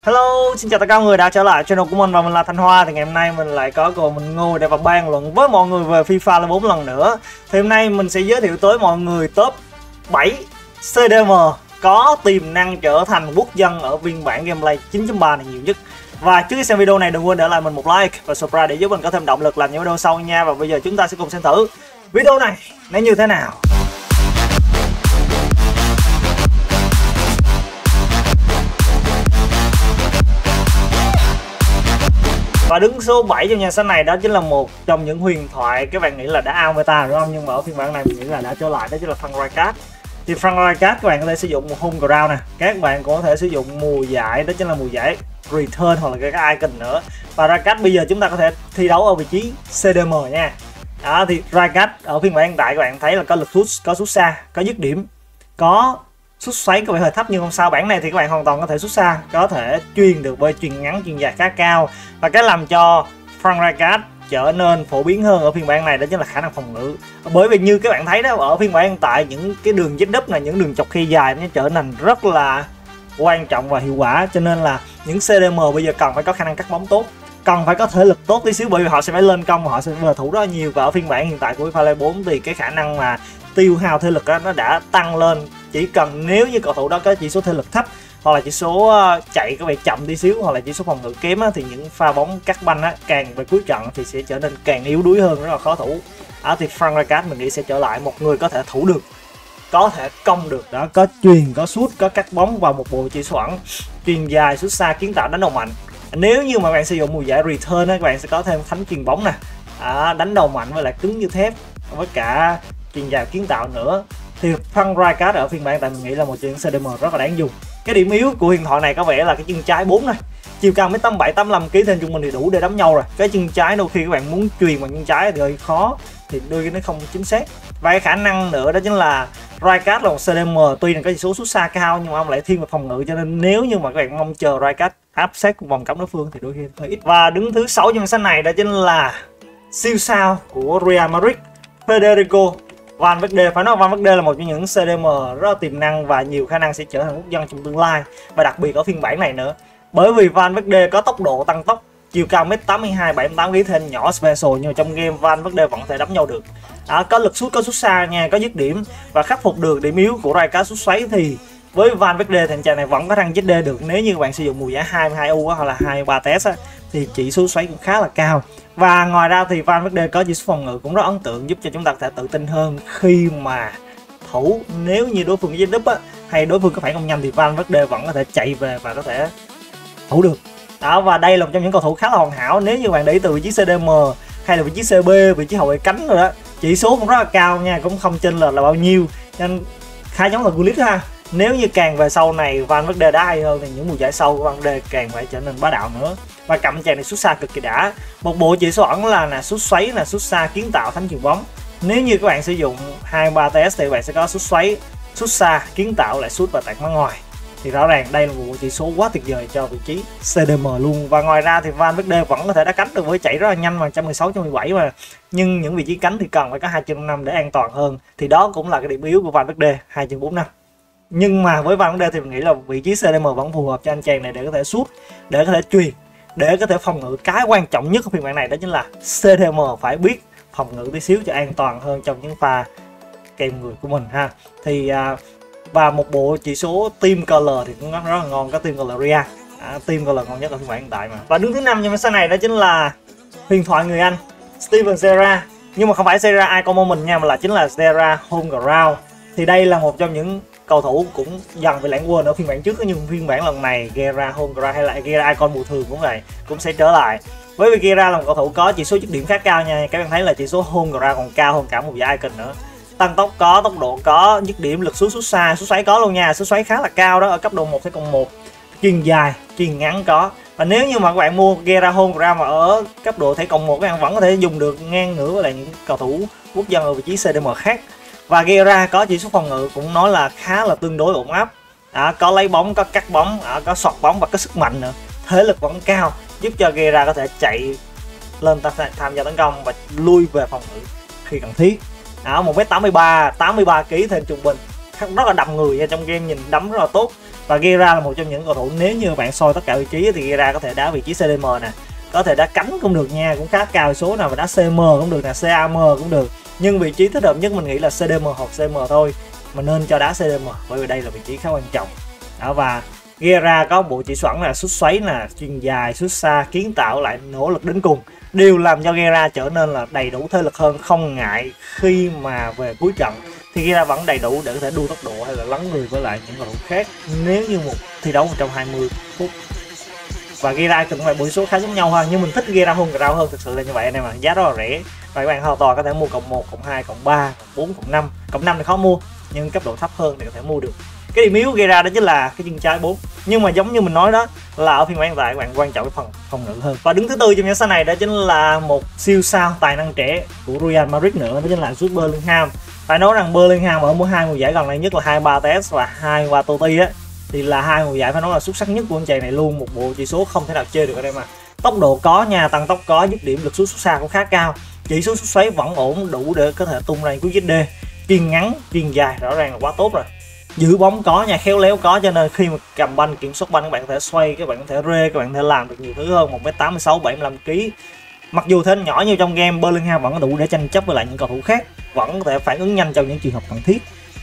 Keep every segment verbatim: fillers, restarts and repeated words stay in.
Hello, xin chào tất cả mọi người đã trở lại channel của mình và mình là Thanh Hoa. Thì ngày hôm nay mình lại có cơ hội mình ngồi để và bàn luận với mọi người về FIFA bốn lần nữa. Thì hôm nay mình sẽ giới thiệu tới mọi người top bảy xê đê em có tiềm năng trở thành quốc dân ở phiên bản gameplay chín chấm ba này nhiều nhất. Và trước khi xem video này đừng quên để lại mình một like và subscribe để giúp mình có thêm động lực làm những video sau nha. Và bây giờ chúng ta sẽ cùng xem thử video này nó như thế nào. Và đứng số bảy trong nhà sách này đó chính là một trong những huyền thoại các bạn nghĩ là đã out meta đúng không? Nhưng mà ở phiên bản này mình nghĩ là đã trở lại, đó chính là Frank Rijkaard. Thì Frank Rijkaard các bạn có thể sử dụng một home ground nè, các bạn cũng có thể sử dụng mùa giải, đó chính là mùa giải return hoặc là cái icon nữa. Và Rijkaard bây giờ chúng ta có thể thi đấu ở vị trí xê đê em nha. Đó thì Rijkaard ở phiên bản hiện tại các bạn thấy là có lực sút, có sút xa, có dứt điểm, có sút xoáy có vẻ hơi thấp nhưng không sao. Bản này thì các bạn hoàn toàn có thể sút xa, có thể truyền được với truyền ngắn, truyền dài khá cao. Và cái làm cho Frank Rijkaard trở nên phổ biến hơn ở phiên bản này đó chính là khả năng phòng ngự. Bởi vì như các bạn thấy đó, ở phiên bản hiện tại những cái đường dít đúp này, những đường chọc khe dài nó trở nên rất là quan trọng và hiệu quả, cho nên là những xê đê em bây giờ cần phải có khả năng cắt bóng tốt, cần phải có thể lực tốt tí xíu, bởi vì họ sẽ phải lên công và họ sẽ về thủ rất là nhiều. Và ở phiên bản hiện tại của FIFA bốn thì cái khả năng mà tiêu hao thể lực đó, nó đã tăng lên. Chỉ cần nếu như cầu thủ đó có chỉ số thể lực thấp hoặc là chỉ số chạy có vẻ chậm tí xíu hoặc là chỉ số phòng ngự kém á, thì những pha bóng cắt banh á, càng về cuối trận thì sẽ trở nên càng yếu đuối hơn, rất là khó thủ. Đó thì Frank Rijkaard mình nghĩ sẽ trở lại một người có thể thủ được, có thể công được, đó, có truyền, có sút, có cắt bóng vào một bộ chỉ số ẩn, truyền dài, sút xa, kiến tạo, đánh đầu mạnh. Nếu như mà bạn sử dụng mùa giải return á, các bạn sẽ có thêm thánh truyền bóng nè, à, đánh đầu mạnh với lại cứng như thép, với cả truyền dài kiến tạo nữa. Thì Frank Rijkaard ở phiên bản tại mình nghĩ là một trong những xê đê em rất là đáng dùng. Cái điểm yếu của huyền thoại này có vẻ là cái chân trái bốn này, chiều cao mét tám bảy, tám mươi lăm ki lô gam trên trung bình thì đủ để đấm nhau rồi. Cái chân trái đôi khi các bạn muốn truyền bằng chân trái thì hơi khó, thì đôi khi nó không chính xác. Và cái khả năng nữa đó chính là Rijkaard là một xê đê em tuy là có chỉ số sút xa cao nhưng mà ông lại thiên về phòng ngự, cho nên nếu như mà các bạn mong chờ Rijkaard áp sát vòng cấm đối phương thì đôi khi hơi ít. Và đứng thứ sáu trong sách này đó chính là siêu sao của Real Madrid, Federico Valverde. Phải nói Valverde là một trong những xê đê em rất là tiềm năng và nhiều khả năng sẽ trở thành quốc dân trong tương lai, và đặc biệt ở phiên bản này nữa, bởi vì Valverde có tốc độ tăng tốc, chiều cao mét tám mươi hai, bảy mươi tám ki lô gam, nhỏ special nhưng mà trong game Valverde vẫn có thể đấm nhau được. Đó, có lực sút, có sút xa nha, có dứt điểm và khắc phục được điểm yếu của Rijkaard sút xoáy. Thì với Valverde thì anh chàng này vẫn có thăng ét đê được. Nếu như bạn sử dụng mùa giải hai mươi hai U hoặc là hai mươi ba test á, thì chỉ số xoáy cũng khá là cao. Và ngoài ra thì Valverde có chỉ số phòng ngự cũng rất ấn tượng, giúp cho chúng ta có thể tự tin hơn khi mà thủ. Nếu như đối phương dít đúp á, hay đối phương có phản công nhanh thì Valverde vẫn có thể chạy về và có thể thủ được. Đó, và đây là một trong những cầu thủ khá là hoàn hảo. Nếu như bạn để từ vị trí xê đê em hay là vị trí xê bê, vị trí hậu vệ cánh rồi đó, chỉ số cũng rất là cao nha, cũng không chênh lệch là bao nhiêu, nên khá giống là Gullit ha. Nếu như càng về sau này Valverde đá hay hơn thì những mùa giải sau của Valverde càng phải trở nên bá đạo nữa. Và cầm chàng này sút xa cực kỳ đã. Một bộ chỉ số ẩn là là sút xoáy, là sút xa, kiến tạo, thánh chuyền bóng. Nếu như các bạn sử dụng hai mươi ba test thì bạn sẽ có sút xoáy, sút xa, kiến tạo, lại sút và tạt bắn ngoài. Thì rõ ràng đây là một bộ chỉ số quá tuyệt vời cho vị trí xê đê em luôn. Và ngoài ra thì Valverde vẫn có thể đá cánh được với chạy rất là nhanh, bằng một trăm mười sáu, một trăm mười bảy mà. Nhưng những vị trí cánh thì cần phải có hai chân năm để an toàn hơn. Thì đó cũng là cái điểm yếu của Valverde, hai chân bốn năm. Nhưng mà với Valverde thì mình nghĩ là vị trí xê đê em vẫn phù hợp cho anh chàng này để có thể sút, để có thể truyền, để có thể phòng ngự. Cái quan trọng nhất của phiên bản này đó chính là xê đê em phải biết phòng ngự tí xíu cho an toàn hơn trong những pha kèm người của mình ha. Thì và một bộ chỉ số team color thì cũng rất là ngon, có team color Ria, à, team color ngon nhất ở phiên bản hiện tại mà. Và đứng thứ năm trong cái này đó chính là huyền thoại người Anh Steven Gerrard, nhưng mà không phải Gerrard Icon Moment nha, mà là chính là Gerrard Homeground. Thì đây là một trong những cầu thủ cũng dần bị lãng quên ở phiên bản trước, nhưng phiên bản lần này Gerrard Homeground hay là Gerrard Icon mùa thường cũng vậy, cũng sẽ trở lại. Bởi vì Gerrard là một cầu thủ có chỉ số dứt điểm khá cao nha, các bạn thấy là chỉ số Homeground còn cao hơn cả một giải Icon nữa. Tăng tốc có, tốc độ có, dứt điểm, lực sút, sút xa, sút xoáy có luôn nha, sút xoáy khá là cao đó ở cấp độ một cộng một. Chuyền dài, chuyền ngắn có. Và nếu như mà các bạn mua Gerrard Homeground mà ở cấp độ thể cộng một, các bạn vẫn có thể dùng được ngang ngửa với lại những cầu thủ quốc dân ở vị trí xê đê em khác. Và Gerrard có chỉ số phòng ngự cũng nói là khá là tương đối ổn áp. Đó, có lấy bóng, có cắt bóng, đó, có sọt bóng và có sức mạnh nữa. Thể lực vẫn cao, giúp cho Gerrard có thể chạy lên tham gia tấn công và lui về phòng ngự khi cần thiết. Đó, một mét tám mươi ba, tám mươi ba ki lô gam thêm trung bình, rất là đầm người nha, trong game nhìn đấm rất là tốt. Và Gira là một trong những cầu thủ nếu như bạn soi tất cả vị trí thì Gira có thể đá vị trí xê đê em nè, có thể đá cánh cũng được nha, cũng khá cao số nào, và đá xê em cũng được nè, xê a em cũng được. Nhưng vị trí thích hợp nhất mình nghĩ là xê đê em hoặc xê em thôi, mà nên cho đá xê đê em bởi vì đây là vị trí khá quan trọng. Đó, và Gira có bộ chỉ xoắn là sút xoáy nè, chuyền dài, sút xa, kiến tạo, lại nỗ lực đến cùng, đều làm cho Gira trở nên là đầy đủ thể lực hơn, không ngại khi mà về cuối trận thì Gira vẫn đầy đủ để có thể đua tốc độ hay là lấn người với lại những cầu thủ khác nếu như một thi đấu một trăm hai mươi phút. Và Gira cũng phải bộ số khá giống nhau ha, nhưng mình thích Gira hơn Grau hơn, thực sự là như vậy anh em ạ. Giá rất là rẻ và các bạn hoàn toàn có thể mua cộng một, cộng hai, cộng ba, cộng bốn, cộng năm. Cộng năm thì khó mua nhưng cấp độ thấp hơn thì có thể mua được. Cái điểm yếu Gira đó chính là cái chân trái bốn, nhưng mà giống như mình nói đó là ở phiên bản hiện tại các bạn quan trọng cái phần phòng ngự hơn. Và đứng thứ tư trong danh sách này đó chính là một siêu sao tài năng trẻ của Real Madrid nữa, đó chính là Jude Bellingham. Phải nói rằng Bellingham ở mỗi hai mùa giải gần đây nhất là hai mươi ba test và hai mươi ba Totti á, thì là hai mùa giải phải nói là xuất sắc nhất của anh chàng này luôn. Một bộ chỉ số không thể nào chơi được ở đây mà. Tốc độ có nha, tăng tốc có, dứt điểm lực sút xuất xa cũng khá cao, chỉ số sút xoáy vẫn ổn đủ để có thể tung ra cú dứt đê, chuyền ngắn, chuyền dài rõ ràng là quá tốt rồi. Giữ bóng có nha, khéo léo có, cho nên khi mà cầm banh, kiểm soát banh các bạn có thể xoay, các bạn có thể rê, các bạn có thể làm được nhiều thứ hơn. Một mét tám mươi sáu, bảy mươi lăm ki lô gam. Mặc dù thế nhỏ như trong game, Bellingham vẫn đủ để tranh chấp với lại những cầu thủ khác, vẫn có thể phản ứng nhanh trong những trường hợp cần thiết.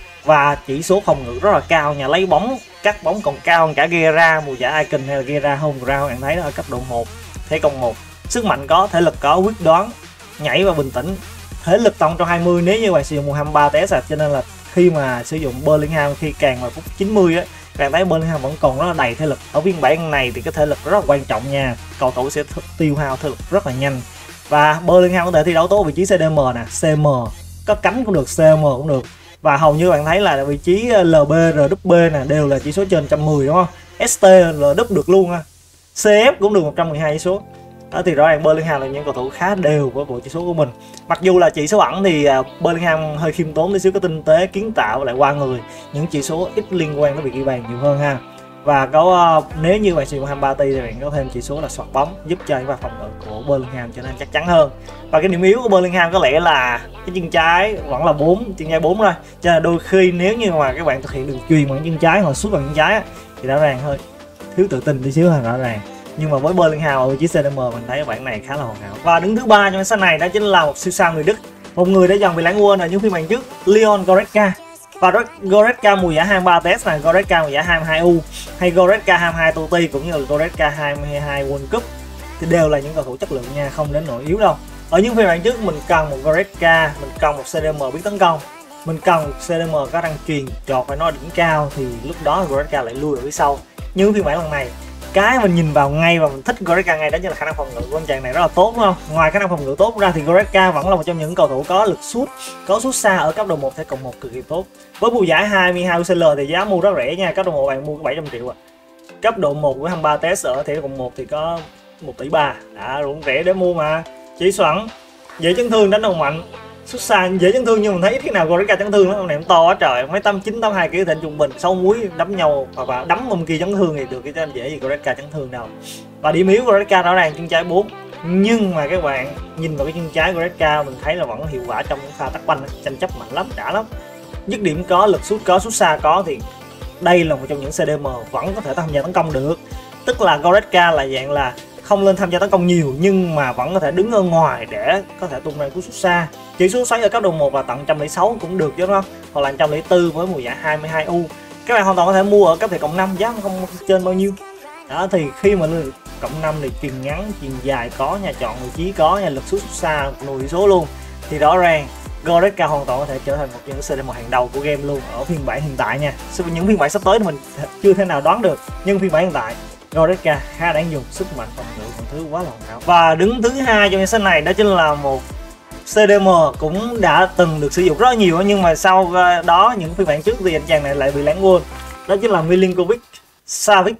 Và chỉ số phòng ngự rất là cao nha, lấy bóng, cắt bóng còn cao hơn cả Gira mùa giải Icon hay là Gira Home Ground, bạn thấy đó, ở cấp độ một, thế cộng một. Sức mạnh có, thể lực có, quyết đoán, nhảy và bình tĩnh. Thể lực tổng trong hai mươi nếu như bạn sử dụng mùa hai mươi ba test, cho nên là khi mà sử dụng Bellingham khi càng vào phút chín mươi á, bạn thấy Bellingham vẫn còn rất là đầy thể lực. Ở phiên bản này thì cái thể lực rất là quan trọng nha, cầu thủ sẽ tiêu hao thể lực rất là nhanh. Và Bellingham có thể thi đấu tốt vị trí xê đê em nè, xê em, có cánh cũng được, xê em cũng được. Và hầu như bạn thấy là vị trí lờ bê, rờ vê bê nè đều là chỉ số trên một trăm mười đúng không? ét tê, lờ vê được luôn ha. xê ép cũng được một trăm mười hai chỉ số. Đó thì rõ ràng Bellingham là những cầu thủ khá đều với bộ chỉ số của mình. Mặc dù là chỉ số ẩn thì Bellingham hơi khiêm tốn tí xíu, có tinh tế, kiến tạo và lại qua người, những chỉ số ít liên quan tới việc ghi bàn nhiều hơn ha. Và có nếu như bạn sử dụng hai mươi ba ti thì bạn có thêm chỉ số là soạt bóng, giúp cho những pha phòng ngự của Bellingham trở nên chắc chắn hơn. Và cái điểm yếu của Bellingham có lẽ là cái chân trái vẫn là bốn, chân trái bốn thôi. Cho nên đôi khi nếu như mà các bạn thực hiện đường chuyền bằng chân trái hoặc sút bằng chân trái thì rõ ràng hơi thiếu tự tin tí xíu ha, rõ ràng. Nhưng mà với Bellingham ở vị trí xê đê em mình thấy bạn này khá là hoàn hảo. Và đứng thứ ba trong danh sách này đó chính là một siêu sao người Đức, một người đã dần bị lãng quên ở những phiên bản trước, Leon Goretzka. Và Goretzka mùa giải hai mươi ba test này, Goretzka mùa giải hai mươi hai U hay Goretzka hai mươi hai Totti cũng như là Goretzka hai mươi hai World Cup thì đều là những cầu thủ chất lượng nha, không đến nỗi yếu đâu. Ở những phiên bản trước mình cần một Goretzka, mình cần một xê đê em biết tấn công, mình cần một xê đê em có năng truyền chọt phải nói đỉnh cao, thì lúc đó Goretzka lại lui ở phía sau. Nhưng phiên bản lần này cái mình nhìn vào ngay và mình thích Goretzka ngay đó chính là khả năng phòng ngự của anh chàng này rất là tốt, đúng không? Ngoài khả năng phòng ngự tốt ra thì Goretzka vẫn là một trong những cầu thủ có lực sút, có sút xa ở cấp độ một, thể cộng một cực kỳ tốt. Với mùa giải hai mươi hai u xê lờ thì giá mua rất rẻ nha, cấp độ một bạn mua có bảy trăm triệu à. Cấp độ một của hai mươi ba test ở thể cộng một thì có một tỷ ba, đã cũng rẻ để mua mà. Chỉ xoắn, dễ chấn thương, đánh đầu mạnh, xuất xa dễ chấn thương, nhưng mình thấy ít khi nào Goretzka chấn thương lắm, ông này to quá trời, mấy tám chín tám hai kg thịnh trung bình, sáu múi đấm nhau hoặc là đấm ông kia chấn thương thì được, cái dễ gì Goretzka chấn thương đâu. Và điểm yếu Goretzka rõ ràng chân trái bốn, nhưng mà các bạn nhìn vào cái chân trái Goretzka mình thấy là vẫn hiệu quả trong những pha tắc banh, tranh chấp mạnh lắm, đã lắm. Dứt điểm có, lực sút có, sút xa có, thì đây là một trong những xê đê em vẫn có thể tham gia tấn công được. Tức là Goretzka là dạng là không lên tham gia tấn công nhiều nhưng mà vẫn có thể đứng ở ngoài để có thể tung ra cú sút xa. Chỉ số xoáy ở cấp độ một là tận một trăm lẻ sáu cũng được chứ, đúng không? Hoặc là một trăm lẻ bốn với mùa giải hai mươi hai U. Các bạn hoàn toàn có thể mua ở cấp thể cộng năm, giá không trên bao nhiêu. Đó thì khi mà lên cộng năm thì chuyền ngắn, chuyền dài có nha, chọn vị trí có nha, lực sút xa mười chỉ số luôn. Thì rõ ràng Goretzka hoàn toàn có thể trở thành một trong những xê đê em hàng đầu của game luôn ở phiên bản hiện tại nha. Những phiên bản sắp tới thì mình chưa thể nào đoán được, nhưng phiên bản hiện tại Goretzka khá đáng dùng, sức mạnh phòng ngự một thứ quá là hoàn hảo. Và đứng thứ hai trong danh sách này đó chính là một xê đê em cũng đã từng được sử dụng rất nhiều, nhưng mà sau đó những phiên bản trước thì anh chàng này lại bị lãng quên. Đó chính là Milinkovic Savic.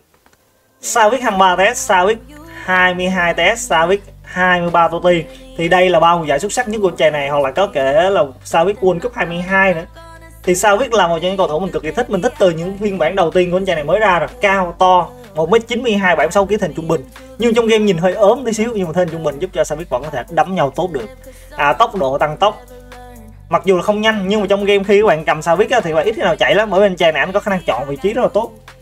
Savic hai mươi ba test, Savic hai mươi hai test, Savic hai mươi ba Totti. Thì đây là ba mùa giải xuất sắc nhất của anh chàng này, hoặc là có kể là Savic World Cup hai mươi hai nữa. Thì Savic là một trong những cầu thủ mình cực kỳ thích, mình thích từ những phiên bản đầu tiên của anh chàng này mới ra rồi, cao to, một mét chín mươi hai, bảy mươi sáu ki lô gam, hình trung bình. Nhưng trong game nhìn hơi ốm tí xíu, nhưng mà hình trung bình giúp cho Savic vẫn có thể đấm nhau tốt được. À, tốc độ tăng tốc. Mặc dù là không nhanh nhưng mà trong game khi các bạn cầm Savic thì bạn ít khi nào chạy lắm, bởi vì anh chàng này anh có khả năng chọn vị trí rất là tốt.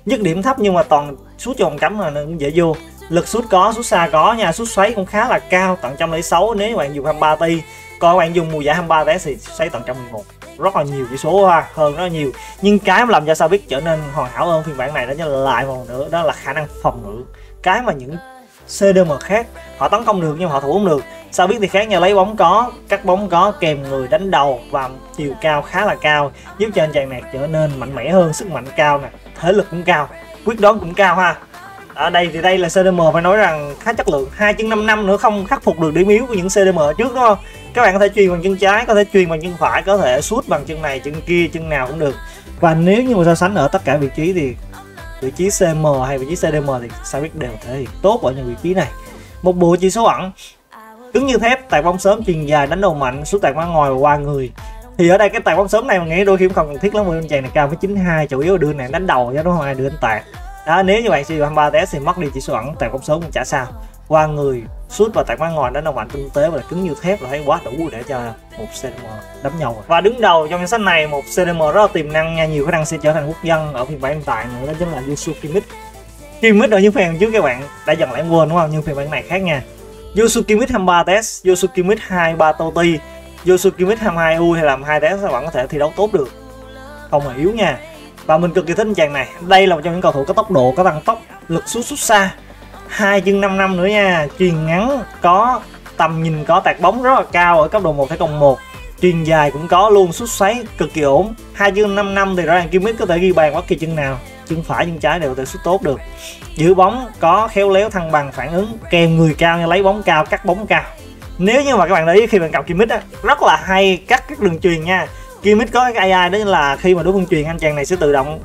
Dứt điểm thấp nhưng mà toàn sút cho vòng cấm là cũng dễ vô. Lực sút có, sút xa có nha, sút xoáy cũng khá là cao, tận một trăm lẻ sáu nếu bạn dùng hai mươi ba ti. Còn các bạn dùng mùa giải hai mươi ba thì xoáy tận một trăm mười một. Rất là nhiều chỉ số ha, hơn rất là nhiều. Nhưng cái làm cho Savik trở nên hoàn hảo hơn phiên bản này đó chính là lại một nữa đó là khả năng phòng ngự. Cái mà những xê đê em khác họ tấn công được nhưng mà họ thủ không được. Savik thì khác nha, lấy bóng có, cắt bóng có, kèm người đánh đầu và chiều cao khá là cao, giúp cho anh chàng này trở nên mạnh mẽ hơn, sức mạnh cao nè, thể lực cũng cao, quyết đoán cũng cao ha. Ở đây thì đây là xê đê em phải nói rằng khá chất lượng, hai chân năm năm nữa không khắc phục được điểm yếu của những xê đê em trước đúng không? Các bạn có thể chuyền bằng chân trái, có thể chuyền bằng chân phải, có thể sút bằng chân này, chân kia, chân nào cũng được. Và nếu như mà so sánh ở tất cả vị trí thì vị trí xê em hay vị trí xê đê em thì Savik đều thể hiện tốt ở những vị trí này. Một bộ chỉ số ẩn, cứng như thép, tạt bóng sớm, chuyền dài, đánh đầu mạnh, sút tạt bóng ngoài và qua người. Thì ở đây cái tạt bóng sớm này mình nghĩ đôi khi cũng không cần thiết lắm, bởi anh chàng này cao với chín mươi hai, chủ yếu là đưa này đánh đầu chứ đúng không, ai đưa anh tạt. Đó, nếu như bạn sử dụng hai mươi ba tê ét thì mất đi chỉ số ẩn, tạt bóng sớm cũng chả sao. Qua người, sút và tạt bóng ngoài đánh đầu mạnh tinh tế và cứng như thép là thấy quá đủ để cho một xê đê em đấm nhau. Và đứng đầu trong danh sách này một xê đê em rất là tiềm năng nha, nhiều khả năng sẽ trở thành quốc dân ở phiên bản hiện tại nữa, đó chính là Yusu Kimmich. Kimmich ở những phiên trước các bạn đã dần lãng quên đúng không, nhưng phiên bản này khác nha. Yusu Kimmich hai mươi ba tê ét, Yusu Kimmich hai mươi ba Toti, Yusu Kimmich hai mươi hai U hay là hai tê ét các bạn có thể thi đấu tốt được, không hề yếu nha. Và mình cực kỳ thích anh chàng này, đây là một trong những cầu thủ có tốc độ, có tăng tốc, lực sút sút xa, hai chân năm năm nữa nha, chuyền ngắn có, tầm nhìn có, tạt bóng rất là cao ở cấp độ một thể cộng một, chuyền dài cũng có luôn, sút xoáy cực kỳ ổn. Hai chân năm năm thì rõ ràng Kimmich có thể ghi bàn bất kỳ chân nào, chân phải chân trái đều có thể sút tốt được. Giữ bóng có, khéo léo, thăng bằng, phản ứng, kèm người cao nha, lấy bóng cao, cắt bóng cao. Nếu như mà các bạn để ý khi bạn cầm Kimmich á, rất là hay cắt các đường chuyền nha. Kimmich có cái a i đó là khi mà đối phương chuyền anh chàng này sẽ tự động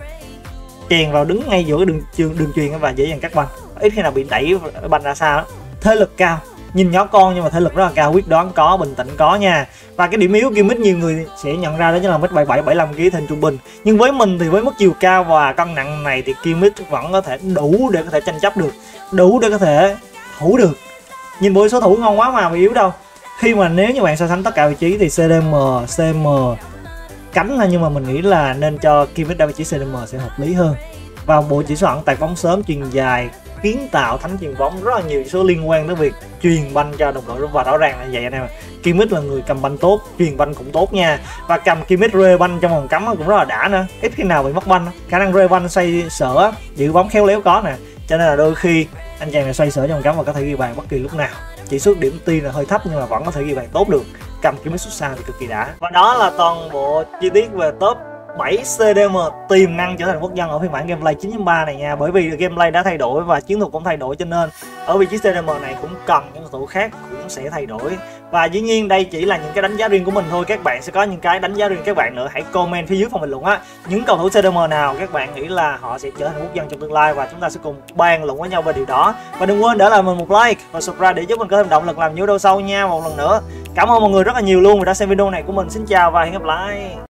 chèn vào đứng ngay giữa cái đường đường, đường chuyền và dễ dàng cắt banh, ít khi nào bị đẩy banh ra xa đó. Thể lực cao, nhìn nhỏ con nhưng mà thể lực rất là cao, quyết đoán có, bình tĩnh có nha. Và cái điểm yếu Kimmich nhiều người sẽ nhận ra đó chính là mét bảy mươi bảy, bảy mươi lăm ki lô gam trung bình. Nhưng với mình thì với mức chiều cao và cân nặng này thì Kimmich vẫn có thể đủ để có thể tranh chấp được, đủ để có thể thủ được. Nhìn bộ số thủ ngon quá mà bị yếu đâu. Khi mà nếu như bạn so sánh tất cả vị trí thì xê đê em, xê em cánh thôi, nhưng mà mình nghĩ là nên cho Kimmich đá vị trí xê đê em sẽ hợp lý hơn. Và bộ chỉ số ẩn, tạt bóng sớm, chuyền dài, kiến tạo, thắng chuyền bóng, rất là nhiều chỉ số liên quan tới việc truyền banh cho đồng đội, và rõ ràng là vậy anh em. Kimmich là người cầm banh tốt, truyền banh cũng tốt nha, và cầm Kimmich rê banh trong vòng cấm cũng rất là đã nữa, ít khi nào bị mất banh. Khả năng rê banh xoay sở, giữ bóng khéo léo có nè, cho nên là đôi khi anh chàng này xoay sở trong vòng cấm và có thể ghi bàn bất kỳ lúc nào. Chỉ số điểm tuy là hơi thấp nhưng mà vẫn có thể ghi bàn tốt được, cầm Kimmich xuất xa thì cực kỳ đã. Và đó là toàn bộ chi tiết về top bảy xê đê em tiềm năng trở thành quốc dân ở phiên bản gameplay chín chấm ba này nha. Bởi vì gameplay đã thay đổi và chiến thuật cũng thay đổi, cho nên ở vị trí xê đê em này cũng cần những cầu thủ khác cũng sẽ thay đổi. Và dĩ nhiên đây chỉ là những cái đánh giá riêng của mình thôi, các bạn sẽ có những cái đánh giá riêng các bạn nữa. Hãy comment phía dưới phần bình luận á, những cầu thủ xê đê em nào các bạn nghĩ là họ sẽ trở thành quốc dân trong tương lai, và chúng ta sẽ cùng bàn luận với nhau về điều đó. Và đừng quên để lại mình một like và subscribe để giúp mình có thêm động lực làm nhiều video sau nha. Một lần nữa cảm ơn mọi người rất là nhiều luôn vì đã xem video này của mình. Xin chào và hẹn gặp lại.